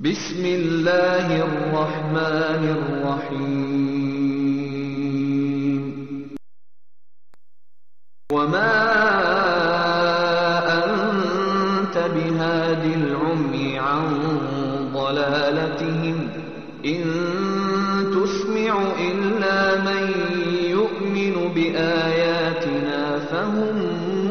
بسم الله الرحمن الرحيم وما أنت بهاد العمي عن ضلالتهم إن تسمع إلا من يؤمن بآياتنا فهم